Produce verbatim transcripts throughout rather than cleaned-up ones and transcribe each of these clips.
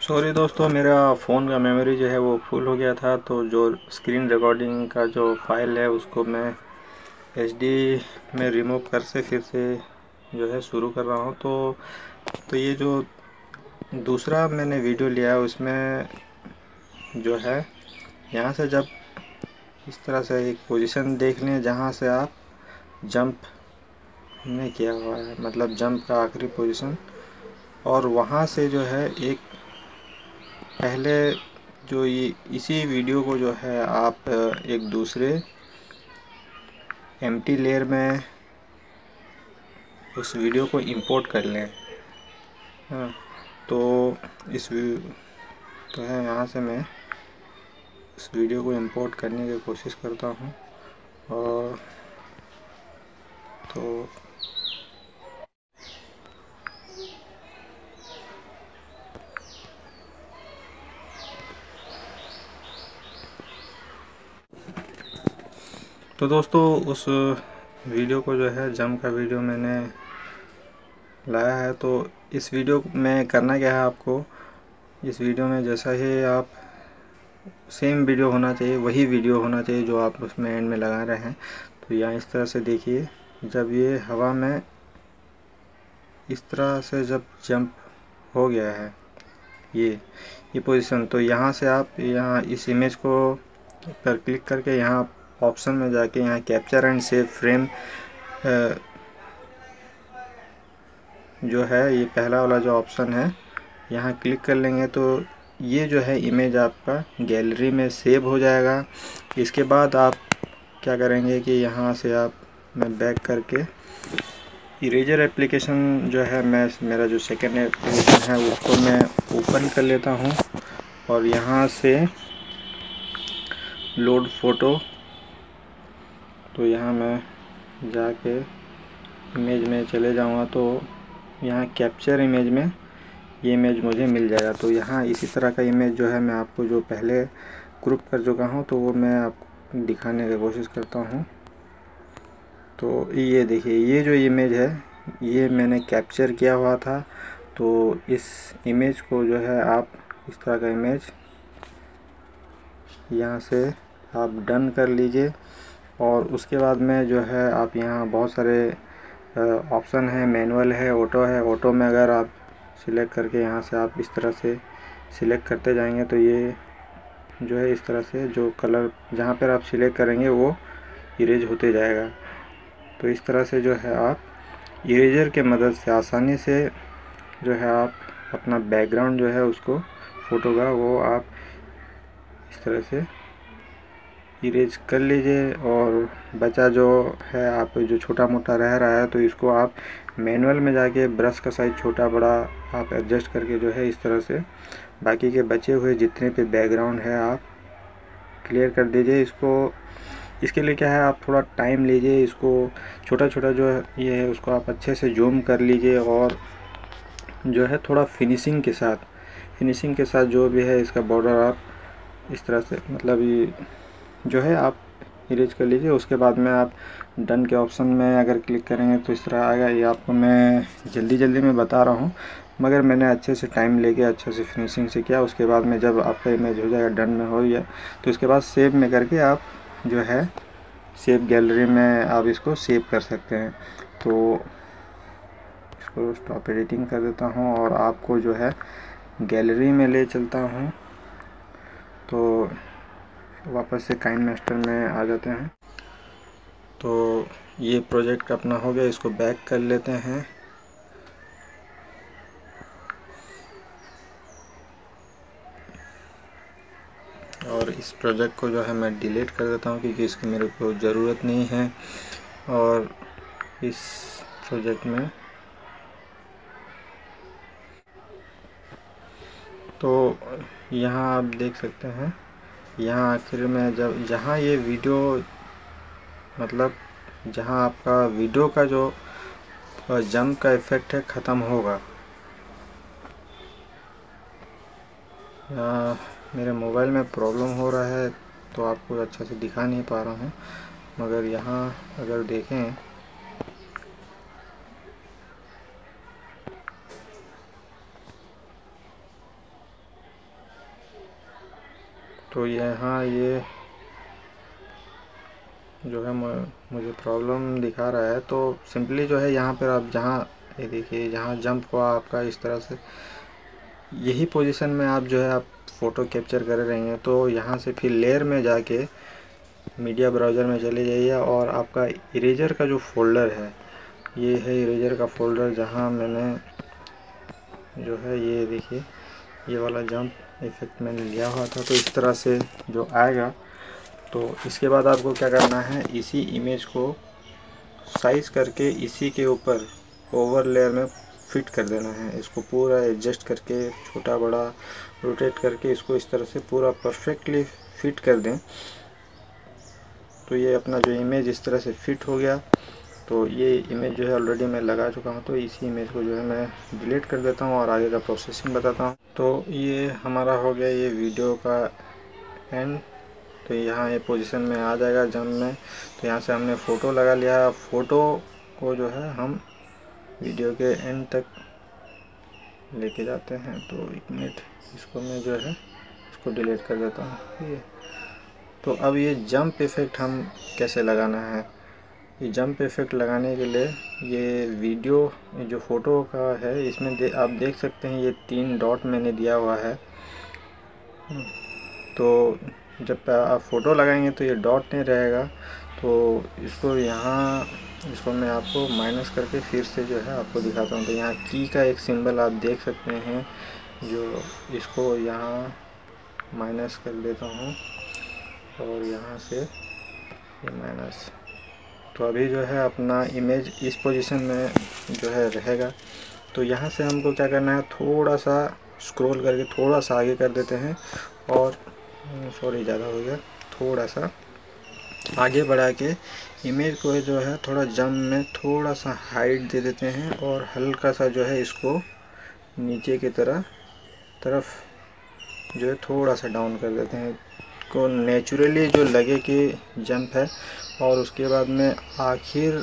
Sorry दोस्तों, मेरा phone का मेमोरी जो है वो फुल हो गया था। तो जो स्क्रीन रिकॉर्डिंग का जो फाइल है उसको मैं एच डी में रिमूव कर से फिर से जो है शुरू कर रहा हूँ। तो तो ये जो दूसरा मैंने वीडियो लिया है उसमें जो है यहाँ से जब इस तरह से एक पोजीशन देख लें जहाँ से आप जंप ने किया हुआ है, मतलब जंप का आखिरी पोजीशन, और वहाँ से जो है एक पहले जो ये इसी वीडियो को जो है आप एक दूसरे एम्प्टी लेयर में उस वीडियो को इंपोर्ट कर लें। हाँ, तो इस तो है यहाँ से मैं इस वीडियो को इंपोर्ट करने की कोशिश करता हूँ। और तो तो दोस्तों उस वीडियो को जो है जंप का वीडियो मैंने लाया है। तो इस वीडियो में करना क्या है आपको, इस वीडियो में जैसा ही आप सेम वीडियो होना चाहिए, वही वीडियो होना चाहिए जो आप उसमें एंड में लगा रहे हैं। तो यहाँ इस तरह से देखिए, जब ये हवा में इस तरह से जब जंप हो गया है ये ये पोजीशन, तो यहाँ से आप यहाँ इस इमेज को पर क्लिक करके यहाँ ऑप्शन में जाके यहाँ कैप्चर एंड सेव फ्रेम जो है ये पहला वाला जो ऑप्शन है यहाँ क्लिक कर लेंगे तो ये जो है इमेज आपका गैलरी में सेव हो जाएगा। इसके बाद आप क्या करेंगे कि यहाँ से आप मैं बैक करके इरेजर एप्लीकेशन जो है मैं मेरा जो सेकेंड एप्लीकेशन है उसको मैं ओपन कर लेता हूँ और यहाँ से लोड फ़ोटो, तो यहाँ मैं जाके इमेज में चले जाऊँगा तो यहाँ कैप्चर इमेज में ये इमेज मुझे मिल जाएगा। तो यहाँ इसी तरह का इमेज जो है मैं आपको जो पहले ग्रुप कर चुका हूँ तो वो मैं आपको दिखाने की कोशिश करता हूँ। तो ये देखिए, ये जो इमेज है ये मैंने कैप्चर किया हुआ था। तो इस इमेज को जो है आप इस तरह का इमेज यहाँ से आप डन कर लीजिए। और उसके बाद में जो है आप यहाँ बहुत सारे ऑप्शन है, मैनुअल है, ऑटो है। ऑटो में अगर आप सिलेक्ट करके यहाँ से आप इस तरह से सिलेक्ट करते जाएंगे तो ये जो है इस तरह से जो कलर जहाँ पर आप सिलेक्ट करेंगे वो इरेज होते जाएगा। तो इस तरह से जो है आप इरेजर के मदद से आसानी से जो है आप अपना बैकग्राउंड जो है उसको फ़ोटो का वो आप इस तरह से इरेज कर लीजिए। और बचा जो है आप जो छोटा मोटा रह रहा है तो इसको आप मैनुअल में जाके ब्रश का साइज छोटा बड़ा आप एडजस्ट करके जो है इस तरह से बाकी के बचे हुए जितने पे बैकग्राउंड है आप क्लियर कर दीजिए। इसको इसके लिए क्या है, आप थोड़ा टाइम लीजिए, इसको छोटा छोटा जो ये है उसको आप अच्छे से जूम कर लीजिए और जो है थोड़ा फिनिशिंग के साथ फिनिशिंग के साथ जो भी है इसका बॉर्डर आप इस तरह से मतलब ये जो है आप इरेज कर लीजिए। उसके बाद में आप डन के ऑप्शन में अगर क्लिक करेंगे तो इस तरह आएगा। ये आपको मैं जल्दी जल्दी में बता रहा हूँ मगर मैंने अच्छे से टाइम लेके अच्छे से फिनिशिंग से किया। उसके बाद में जब आपका इमेज हो जाएगा, डन में हो गया, तो इसके बाद सेव में करके आप जो है सेव गैलरी में आप इसको सेव कर सकते हैं। तो इसको स्टॉप एडिटिंग कर देता हूँ और आपको जो है गैलरी में ले चलता हूँ। तो वापस से काइनमास्टर में आ जाते हैं। तो ये प्रोजेक्ट अपना हो गया, इसको बैक कर लेते हैं। और इस प्रोजेक्ट को जो है मैं डिलीट कर देता हूँ क्योंकि इसकी मेरे को ज़रूरत नहीं है। और इस प्रोजेक्ट में तो यहाँ आप देख सकते हैं, यहाँ आखिर में जब जहाँ ये वीडियो मतलब जहाँ आपका वीडियो का जो जंप का इफ़ेक्ट है ख़त्म होगा, यहाँ मेरे मोबाइल में प्रॉब्लम हो रहा है तो आपको अच्छा से दिखा नहीं पा रहा हूँ। मगर यहाँ अगर देखें तो यहाँ ये जो है मुझे प्रॉब्लम दिखा रहा है। तो सिंपली जो है यहाँ पर आप जहाँ ये देखिए जहाँ जंप हुआ आपका इस तरह से, यही पोजीशन में आप जो है आप फ़ोटो कैप्चर कर रहे हैं। तो यहाँ से फिर लेयर में जाके मीडिया ब्राउज़र में चले जाइए और आपका इरेजर का जो फोल्डर है, ये है इरेजर का फोल्डर जहाँ मैंने जो है ये देखिए ये वाला जंप इफ़ेक्ट मैंने लिया हुआ था। तो इस तरह से जो आएगा, तो इसके बाद आपको क्या करना है, इसी इमेज को साइज करके इसी के ऊपर ओवर लेयर में फिट कर देना है। इसको पूरा एडजस्ट करके छोटा बड़ा रोटेट करके इसको इस तरह से पूरा परफेक्टली फिट कर दें। तो ये अपना जो इमेज इस तरह से फिट हो गया। तो ये इमेज जो है ऑलरेडी मैं लगा चुका हूँ। तो इसी इमेज को जो है मैं डिलीट कर देता हूँ और आगे का प्रोसेसिंग बताता हूँ। तो ये हमारा हो गया ये वीडियो का एंड। तो यहाँ ये पोजीशन में आ जाएगा जंप में। तो यहाँ से हमने फ़ोटो लगा लिया। फ़ोटो को जो है हम वीडियो के एंड तक लेके जाते हैं। तो एक मिनट, इसको मैं जो है इसको डिलीट कर देता हूँ ये। तो अब ये जंप इफ़ेक्ट हम कैसे लगाना है, ये जंप इफ़ेक्ट लगाने के लिए ये वीडियो जो फ़ोटो का है इसमें दे, आप देख सकते हैं ये तीन डॉट मैंने दिया हुआ है। तो जब आप फ़ोटो लगाएंगे तो ये डॉट नहीं रहेगा। तो इसको यहाँ इसको मैं आपको माइनस करके फिर से जो है आपको दिखाता हूँ। तो यहाँ की का एक सिंबल आप देख सकते हैं, जो इसको यहाँ माइनस कर देता हूँ और यहाँ से ये माइनस। तो अभी जो है अपना इमेज इस पोजीशन में जो है रहेगा। तो यहाँ से हमको क्या करना है, थोड़ा सा स्क्रॉल करके थोड़ा सा आगे कर देते हैं और सॉरी ज़्यादा हो गया, थोड़ा सा आगे बढ़ा के इमेज को जो है थोड़ा जंप में थोड़ा सा हाइट दे देते हैं और हल्का सा जो है इसको नीचे की तरह तरफ जो है थोड़ा सा डाउन कर देते हैं, को नेचुरली जो लगे कि जंप है। और उसके बाद में आखिर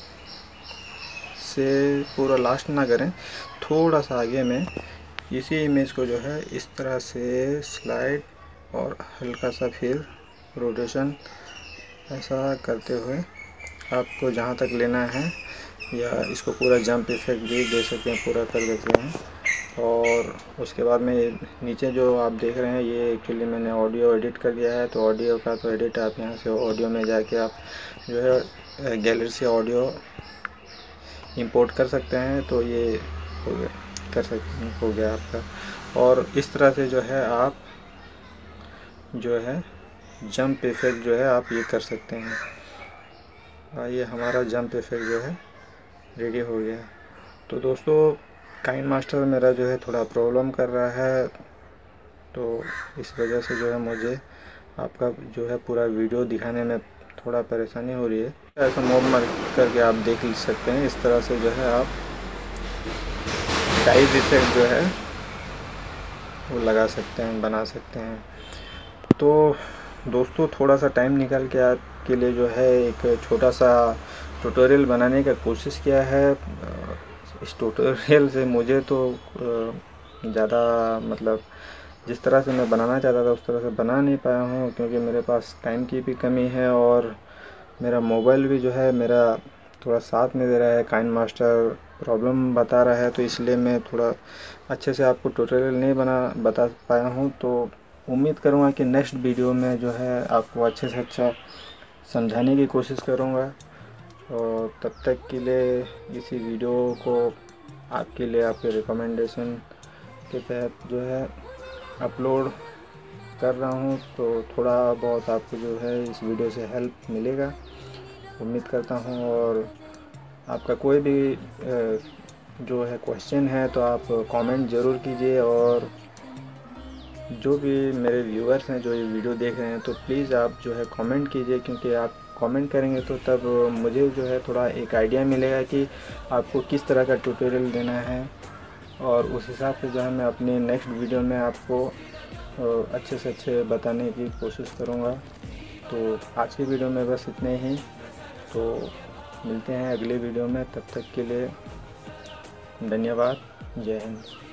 से पूरा लास्ट ना करें, थोड़ा सा आगे में इसी इमेज को जो है इस तरह से स्लाइड और हल्का सा फिर रोटेशन ऐसा करते हुए आपको जहाँ तक लेना है, या इसको पूरा जंप इफेक्ट भी दे सकते हैं, पूरा कर देते हैं। और उसके बाद में नीचे जो आप देख रहे हैं ये एक्चुअली मैंने ऑडियो एडिट कर दिया है। तो ऑडियो का तो एडिट आप यहाँ से ऑडियो में जाके आप जो है गैलरी से ऑडियो इंपोर्ट कर सकते हैं। तो ये हो गया कर सकते हो गया आपका। और इस तरह से जो है आप जो है जंप इफेक्ट जो है आप ये कर सकते हैं। ये हमारा जंप इफेक्ट जो है रेडी हो गया। तो दोस्तों काइन मास्टर मेरा जो है थोड़ा प्रॉब्लम कर रहा है, तो इस वजह से जो है मुझे आपका जो है पूरा वीडियो दिखाने में थोड़ा परेशानी हो रही है। ऐसा मोड मार करके आप देख सकते हैं। इस तरह से जो है आप टाइप इफेक्ट जो है वो लगा सकते हैं, बना सकते हैं। तो दोस्तों थोड़ा सा टाइम निकाल के आपके लिए जो है एक छोटा सा ट्यूटोरियल बनाने का कोशिश किया है। इस ट्यूटोरियल से मुझे तो ज़्यादा मतलब जिस तरह से मैं बनाना चाहता था उस तरह से बना नहीं पाया हूँ, क्योंकि मेरे पास टाइम की भी कमी है और मेरा मोबाइल भी जो है मेरा थोड़ा साथ नहीं दे रहा है, काइन मास्टर प्रॉब्लम बता रहा है। तो इसलिए मैं थोड़ा अच्छे से आपको ट्यूटोरियल नहीं बना बता पाया हूँ। तो उम्मीद करूँगा कि नेक्स्ट वीडियो में जो है आपको अच्छे से अच्छा समझाने की कोशिश करूँगा। और तब तक के लिए इसी वीडियो को आपके लिए आपके रिकमेंडेशन के तहत जो है अपलोड कर रहा हूँ। तो थोड़ा बहुत आपको जो है इस वीडियो से हेल्प मिलेगा उम्मीद करता हूँ। और आपका कोई भी जो है क्वेश्चन है तो आप कमेंट ज़रूर कीजिए। और जो भी मेरे व्यूअर्स हैं जो ये वीडियो देख रहे हैं तो प्लीज़ आप जो है कमेंट कीजिए, क्योंकि आप कमेंट करेंगे तो तब मुझे जो है थोड़ा एक आइडिया मिलेगा कि आपको किस तरह का ट्यूटोरियल देना है। और उस हिसाब से जो है मैं अपनी नेक्स्ट वीडियो में आपको अच्छे से अच्छे बताने की कोशिश करूँगा। तो आज की वीडियो में बस इतने ही। तो मिलते हैं अगले वीडियो में, तब तक के लिए धन्यवाद। जय हिंद।